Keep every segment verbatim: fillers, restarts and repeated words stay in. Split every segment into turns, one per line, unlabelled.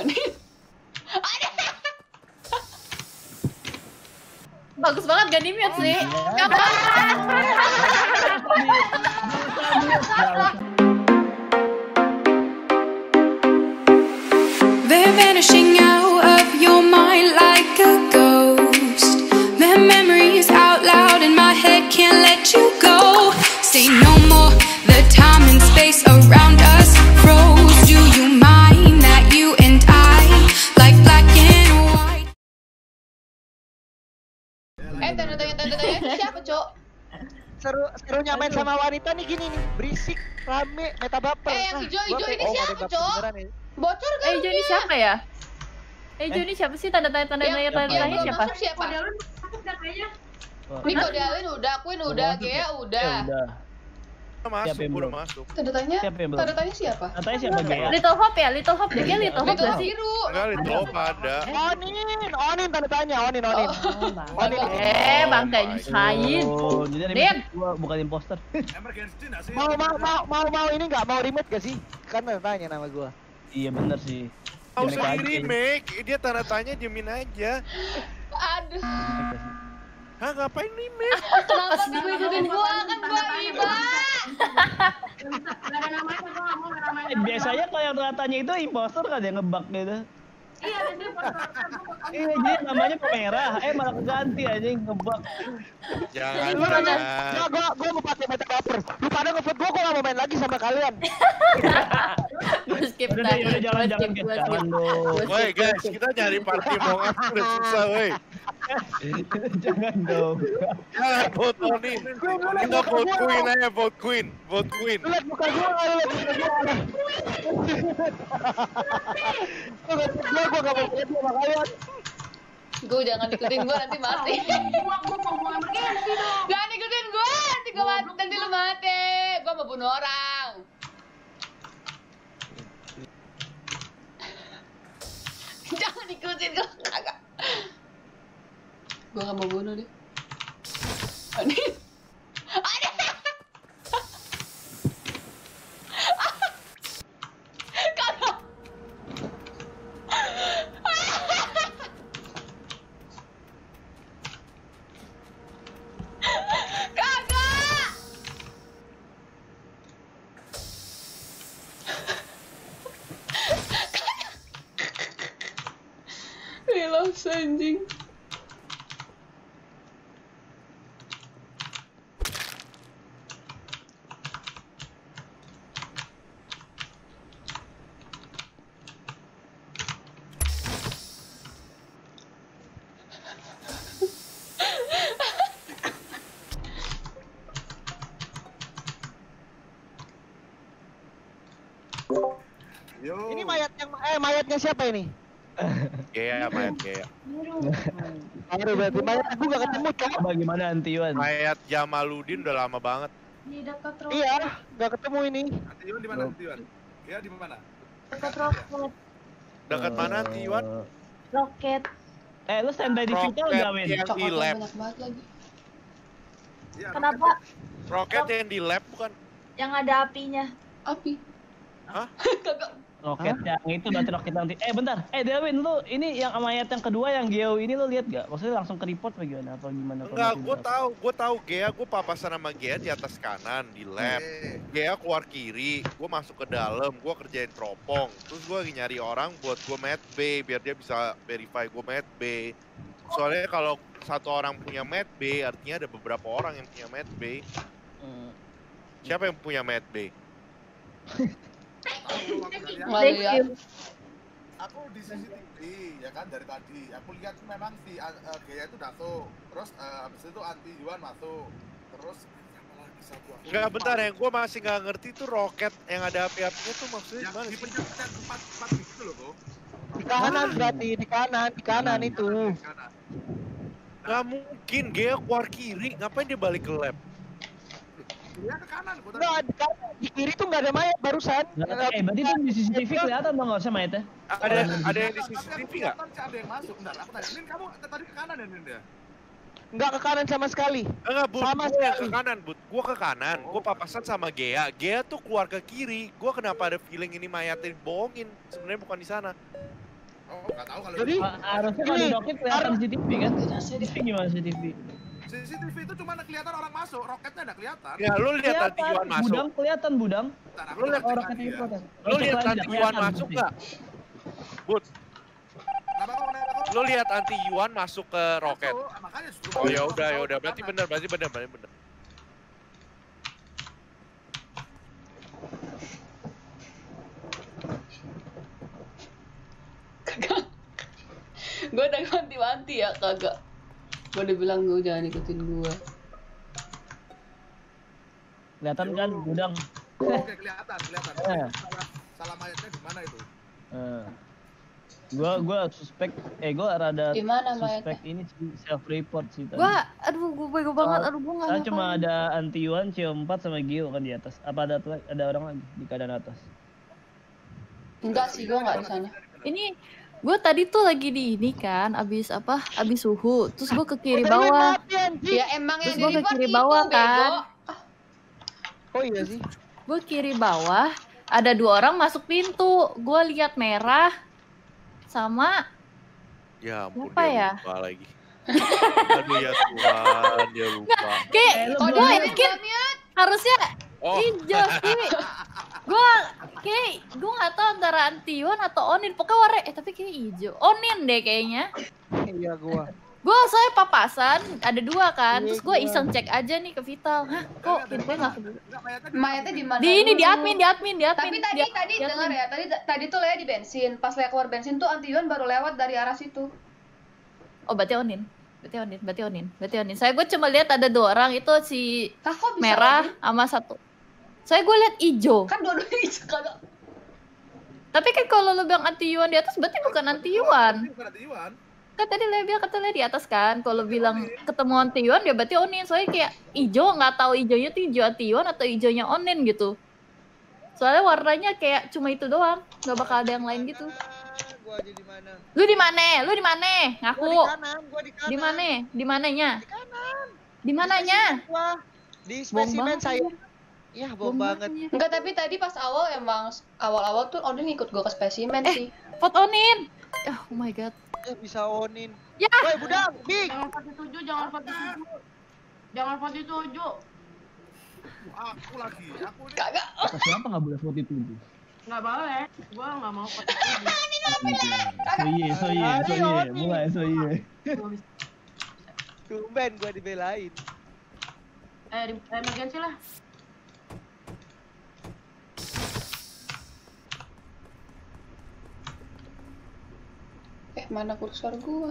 Bagus banget gak di-mute sih.
They're vanishing out of your mind like a ghost. Their memories out loud in my head, can't let you go. Say no more, the time and space around us froze. Do you mind that you and I, like black and white?
Eh, tanda-tanya, tanda-tanya siapa, Cok?
Seru serunya main sama wanita nih gini nih, berisik, rame, meta baper.
Eh, yang hijau-hijau ini siapa, Cok? Bocor
Eh, hijau ini siapa ya? Eh, hijau ini siapa sih? Tanda tanya tanda tanya tanda tanya siapa?
siapa? Niko Dalin udah, Queen udah, Gea udah.
Masuk, udah masuk.
Tanda tanya? Tanda tanya siapa?
Tanda tanya siapa, Gea?
Little Hope ya, Little Hope deh, Little Hope gak sih?
Biru.
Enggak, Little Hope ada.
Onin, Onin tanda tanya, Onin, Onin.
Onin. Eh, bangga nyusahin.
Oh, jadi ada
Din.
gua bukan imposter.
Mau mau mau mau mau ini nggak mau remote gak sih? Kan tanda tanya nama gua.
Iya bener sih.
Mau sendiri, make. Dia tanda tanya diemin aja.
Aduh.
Hah, ngapain nih, make?
Kenapa sih gue ikutin gua? Kan gua iba.
Eh, biasanya kalau yang tanya itu imposter kan yang ngebug gitu.
Iya, ini
Iya, jadi namanya pemerah, eh malah keganti aja yang ngebug.
Jangan,
Gua
jangan.
gua gua gua mau pakai meta baper. Lu pada ngevote gua, gua nggak mau main lagi sama kalian.
Gue skip
Udah deh,
tadi.
udah jangan
Gua
jangan
skip,
guys,
gua
jangan
skip.
dong.
Woi guys, kita nyari party mau ngaku udah susah, woi.
Jangan dong.
Jangan vote Onin. Kita vote Queen aja, vote Queen, vote Queen.
Lu lihat muka gua, lu lihat muka gua. Lu lihat muka gua, gua nggak mau main sama kalian.
Gue jangan ikutin gua nanti mati. Jangan ikutin gua, nanti gua mati, nanti lu mati. Gua mau bunuh orang. Jangan ikutin gua, kagak. Gua nggak mau bunuh deh. Ani, Ani. Kagak. Kagak. Relax anjing.
Ini mayat yang eh mayatnya siapa ini?
Gea, mayat Gea.
Aduh, berarti mayat gua nggak ketemu, Cok.
Bagaimana Antiwan?
Mayat Jamaluddin udah lama banget.
Di dekat roket.
Iya, nggak ketemu ini.
Antiwan di mana Antiwan? Gea di mana?
Dekat roket.
Dekat mana, Tiwan?
Roket.
Eh, lu standby di situ
Roket
enggak, Win?
yang di lab.
Banyak banget lagi.
Iya,
Kenapa?
Roket yang di lab bukan?
Yang ada apinya.
Api.
Hah?
Kagak.
Roket yang itu berarti roket nanti. Eh bentar, eh Delwin lu ini yang mayat yang kedua yang Geo ini lu lihat gak? Maksudnya langsung ke report apa gimana? Apa gimana?
Enggak, gue tahu, gue tahu Gea, gue papasan sama Gea di atas kanan di lab. Gea keluar kiri, gue masuk ke dalam, gue kerjain teropong. Terus gue lagi nyari orang buat gue med B biar dia bisa verify gue med B. Soalnya kalau satu orang punya med B, artinya ada beberapa orang yang punya med B.
Hmm.
Siapa yang punya med B?
Malu ya.
Aku di C C T V ya kan dari tadi. Aku lihat memang si uh, Gea itu masuk. Terus uh, habis itu Anti Yuan masuk. Terus siapa lagi satu aku.
Enggak, bentar ya, gue masih nggak ngerti tuh roket yang ada api-apinya tuh maksudnya
Yang
gimana
di
sih?
pencet tempat tempat gitu loh, Bro.
Di kanan berarti, di kanan, di kanan itu.
Kanan.
Nggak mungkin, Gea keluar kiri, ngapain dia balik ke lab?
Dia ke kanan, gua tadi.
Nggak, di kanan, di kiri tuh nggak ada mayat barusan.
Eh, berarti itu di C C T V kelihatan dong nggak usah mayatnya?
Ada ada yang di C C T V nggak?
Tapi ada yang masuk. Bentar, aku tanya. Nin, kamu tadi ke kanan ya, Nin ya?
Nggak ke kanan sama sekali.
Enggak, Bud,
Sama
gue yang ke
sekali.
kanan, Bud. Gue ke kanan, gue papasan sama Gea. Gea tuh keluar ke kiri. Gue kenapa ada feeling ini mayatnya bohongin? Sebenarnya bukan di sana.
Oh, nggak tahu kalau
Jadi,
itu.
Ha- Harusnya kalau di
Ini,
roket kelihatan
harus-
C C T V kan? C C T V gimana C C T V?
C C T V itu cuma kelihatan orang masuk, roketnya nggak kelihatan.
Ya lu lihat nanti Yuan masuk.
Budang kelihatan budang.
Ntar aku
Lu lihat
cek
Oh,
lagi
roketnya
ya.
itu protes.
Lu lihat nanti Yuan masuk nggak? Bud,
Kenapa kok? Kenapa kok?
lu lihat anti Yuan masuk ke roket.
Masuk, makanya justru
Oh ya
masuk,
udah ya
masuk
udah
ke
berarti
kanan.
benar berarti benar berarti benar.
Gue udah wanti-wanti ya kagak. Gue udah bilang gue jangan ikutin gue.
Kelihatan kan budang.
Oke, kelihatan, kelihatan.
Eh.
Salah, salah mayatnya di mana itu?
Eh. Gua gua suspek eh gua rada
Di mana
suspek
mayatnya?
ini sih self report sih tadi.
Gua, aduh, gua bego banget. Aduh, gua nggak.
Saya cuma
ngapain.
ada anti Yuan, C empat sama Gio kan di atas. Apa ada tuh- ada orang lagi di keadaan atas?
Enggak sih, gue nggak di sana.
Ini gue tadi tuh lagi di ini kan, abis apa? Abis suhu. Terus gue ke kiri
Oh, tadi
bawah.
mati, anjing.
Ya emang
Terus
yang
gua
di
ke
report
kiri
itu,
bawah,
bego.
kan?
Oh iya sih.
Gue kiri bawah. Ada dua orang masuk pintu. Gue lihat merah sama
Ya ampun
Apa
dia
ya?
lupa lagi. Aduh ya Tuhan, dia lupa.
kayak
Eh, lu
gue
belum lihat.
yakin harusnya
Oh,
hijau sih. Gue kayak gue nggak tahu antara Antiwan atau Onin. Pokoknya warna eh tapi kayak hijau. Onin deh kayaknya.
Iya gua.
Gue saya papasan ada dua kan.
Iya,
Terus gue
gua.
iseng cek aja nih ke Vital. Hah kok infonya nggak kebuka?
Enggak, mayatnya di
Mayatnya di mana?
Di ini di
dulu?
admin di admin di admin.
Tapi tadi
di-
tadi
di
dengar
admin.
ya, tadi tadi tuh Lea di bensin. Pas Lea keluar bensin tuh Antiwan baru lewat dari arah situ.
Oh berarti Onin. Berarti Onin, berarti Onin, berarti Onin. Saya gue cuma lihat ada dua orang itu si
Kah kok bisa?
merah
Onin?
sama satu. Saya gue lihat hijau.
Kan dua-duanya hijau kagak.
Tapi kan kalau lu bilang anti Yuan di atas berarti bukan anti Yuan.
Bukan anti Yuan.
Kan tadi Lea bilang kata Lea di atas kan. Kalau bilang ketemu anti Yuan ya berarti Onin. Soalnya kayak hijau nggak tahu hijaunya tuh hijau anti Yuan atau hijaunya Onin gitu. Soalnya warnanya kayak cuma itu doang, nggak bakal ada yang lain gitu.
Ah, gua aja di mana?
Lu di mana? Lu di mana? Ngaku.
Gua di kanan, gua di kanan.
Di mana? Di mananya?
Di kanan.
Di mananya?
Gua di
Bohong
spesimen
banget,
saya.
anjir.
Ya,
Bohong
bom banget.
anjir.
Enggak, tapi tadi pas awal emang awal-awal tuh Odin ikut gua ke spesimen
Eh.
sih.
Vote Onin. Oh my god.
Eh, bisa onin.
Ya.
Woi, budak, Big.
Jangan empat tujuh, jangan empat tujuh. Jangan empat tujuh.
Aku lagi, aku ini.
Kagak.
Kata siapa nggak boleh vote itu?
Nggak boleh. Gua nggak mau empat tujuh.
So iya, so iya, so
Ayo,
iya,
Oni.
mulai so iya.
Tumben gua dibelain.
Eh, di emergency lah.
Eh, mana kursor gua?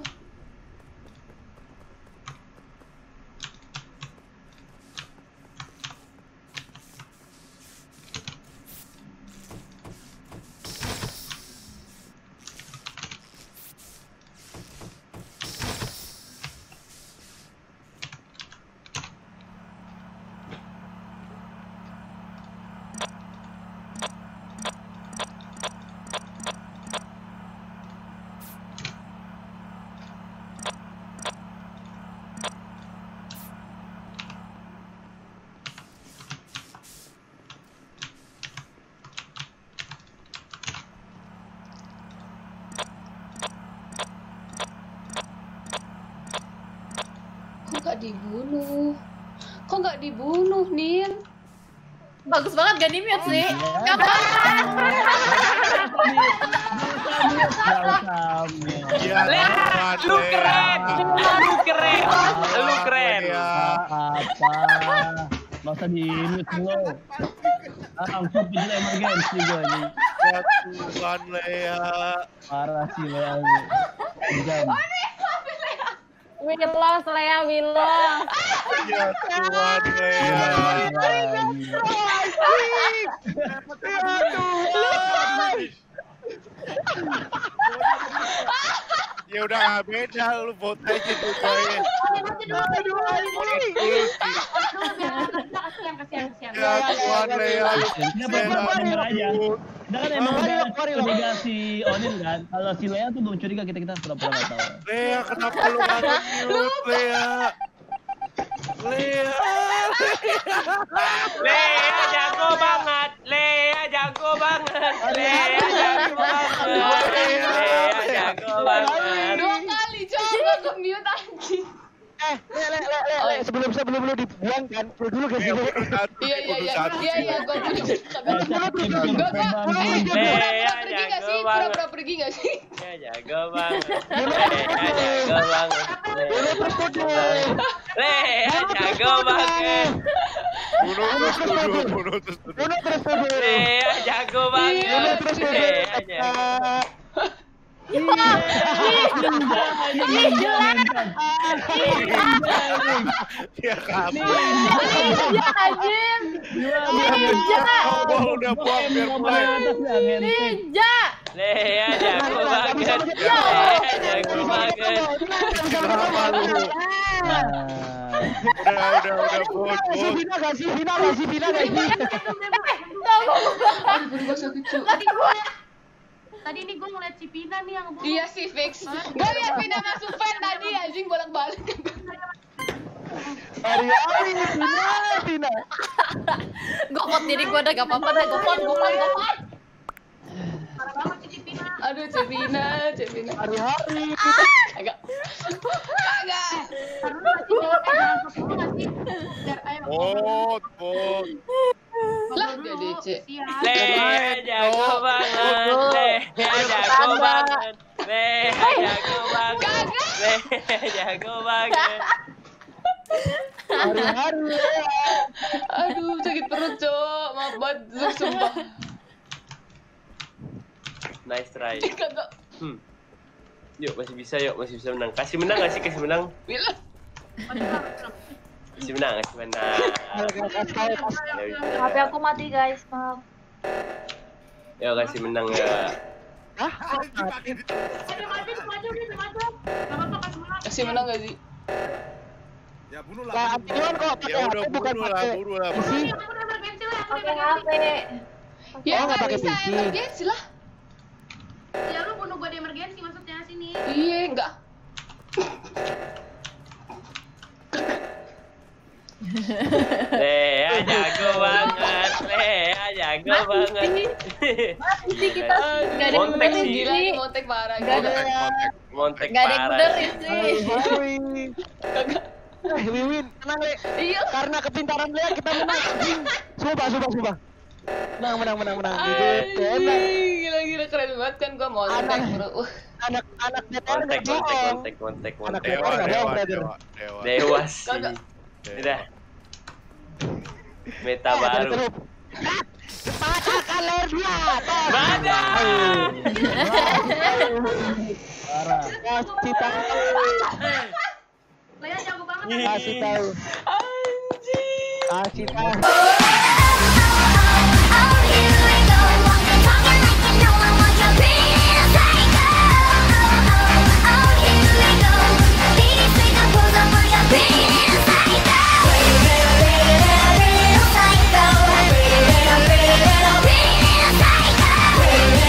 Kok nggak dibunuh? Kok nggak dibunuh, Nin?
Bagus banget gak di mute sih.
Iya.
Kapan?
Gak usah mute.
ya Tuhan,
Lu
Lea.
keren, lu keren, lu keren.
Lea.
Apa? Gak usah di mute lo. Ah, langsung pinjil emergency gue nih.
Ya Tuhan, Lea.
Parah sih Lea ini. Jam.
We lost Lea, we lost.
Ya Tuhan, Lea.
Ya Tuhan.
Ya udah nggak beda, lu vote aja tuh gue.
Aduh, anjing.
Kasihan, kasihan, kasihan.
Ya Tuhan, Lea.
Ini apa
Lea.
bener aja. Udah kan emang
Mari,
udah
mari,
curiga si Odin kan. Kalau si Lea tuh belum curiga, kita kita pura-pura nggak tahu.
Lea, kenapa lu nggak nge-mute, Lea? Lea.
Lea jago banget, Lea jago banget, Lea jago banget, Lea jago
nge-mute anjing.
Eh, le, le, le, le, le, sebelum sebelum lu dibuang kan, lu dulu gak sih?
Iya iya iya, iya iya gue punya. Gue gue
Le,
pergi nggak sih? Pura-pura pergi nggak sih?
Ya jago banget. Le, jago banget. Le, jago banget.
Bunuh terus tuduh, bunuh terus tuduh.
Bunuh terus tuduh.
Le, jago banget.
Bunuh terus tuduh.
Le, jago.
Ya kabur.
Ninja anjing. Ninja.
Gua udah buang biar mulai.
Ninja.
Le, jago banget. Le, jago banget.
Kenapa lu? Udah, udah, udah, bos,
Kasih
bos.
Vina, kasih Vina, kasih Vina, kasih.
Tadi gue Tadi nih gue ngeliat si Pina nih yang
Iya sih fix. Gue liat Pina masuk fan tadi anjing bolak-balik.
Hari-hari Vina, Vina.
Gopot diri gue udah gak apa-apa dah. Gopot, gopot, gopot.
parah banget si Pina.
Aduh Cepina, Cepina.
Hari-hari.
Agak. Agak.
Karena masih jangan eh jangan fokus dulu nggak sih? Biar ayo.
Bot, bot.
Lah,
Fokus
dia
dulu.
D C.
Siap.
Le, jago banget. Le, jago banget. Le, jago banget. Le, jago banget.
Hari-hari.
Aduh sakit perut cok. Maaf banget, Zuk, sumpah.
Nice try.
Kagak.
Hmm. Yuk, masih bisa, yuk, masih bisa menang. Kasih menang nggak sih? Kasih menang.
Bila.
Kasih menang, kasih menang.
H P aku mati guys, maaf.
Yuk, kasih menang ya.
Hah?
Eh, dia maju, dia maju, dia maju. Gak apa-apa, kasih menang.
Kasih menang gak sih?
Ya bunuh lah.
Lah, Antion kok pakai
Ya
H P
udah,
bukan
bunuh lah,
pakai
bunuh lah.
P C.
Ini aku udah emergency lah, aku
Pakai
udah
H P.
emergency.
Ya
Oh, nggak
nggak
pakai
bisa
P C.
emergency lah.
Ya lu bunuh gua di emergency maksudnya sini.
Iya enggak.
Le, jago banget. Le, jago banget.
Mati sih kita gak ada yang
Montek
benerin
sih.
Gila
sih.
ini montek parah.
Gak ada.
Gila.
Kontek, kontek.
Montek
Gak ada yang
parah.
benerin sih.
Hari-hari.
Kagak.
Eh, Wiwin, tenang Le.
Iya.
Karena kepintaran Lea kita menang. Sumpah, sumpah, sumpah. Menang, menang, menang, menang. Gitu.
Anjing,
Enak.
gila gila keren banget kan gua montek
Anak.
bro. Uh.
Anak-anak D P R
Kontek,
nggak
kontek,
bohong.
kontek, kontek,
Anak
kontek.
Dewa,
Nggak
dewa,
bohong, brother.
dewa, dewa.
Dewa sih.
Kagak.
Udah. Meta
Eh, dari
baru.
terus. Patahkan leher dia. Tos.
Mana?
Parah. Kasih tahu.
Lea jago banget.
Kasih tahu.
Anjing.
Kasih tahu.